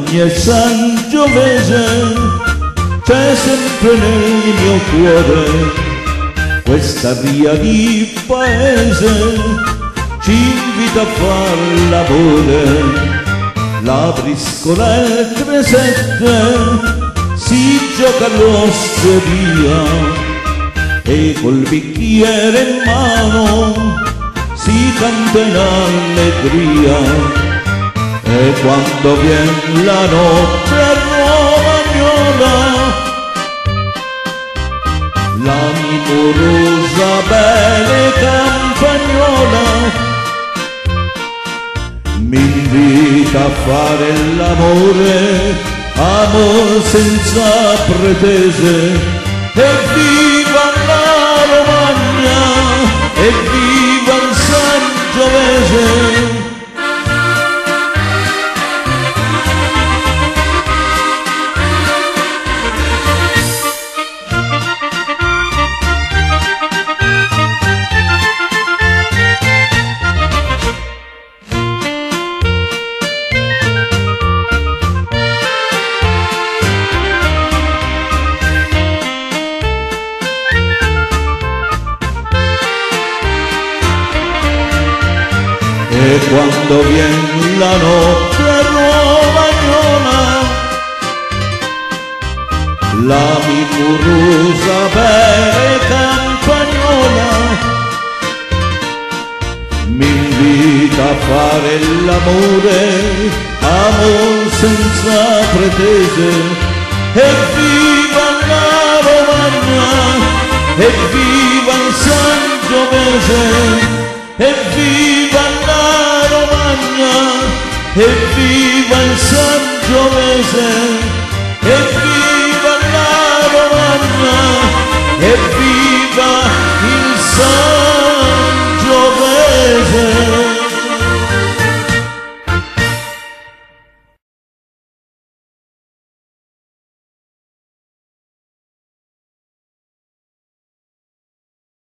Romagna e Sangiovese, c'è sempre nel mio cuore questa via di paese, ci invita a far l'amore. La briscola è 3-7, si gioca all'osteria e col bicchiere in mano si canta in allegria. E quando viene la notte romagnola, l'amorosa belle campagnola mi invita a fare l'amore, amor senza pretese. Evviva la Romagna, evviva il Sangiovese. E quando viene la notte romagnola, la micorosa belle campagnola mi invita a fare l'amore, amor senza pretese. Evviva la Romagna, evviva il Sangiovese, evviva la Romagna, evviva il Sangiovese, evviva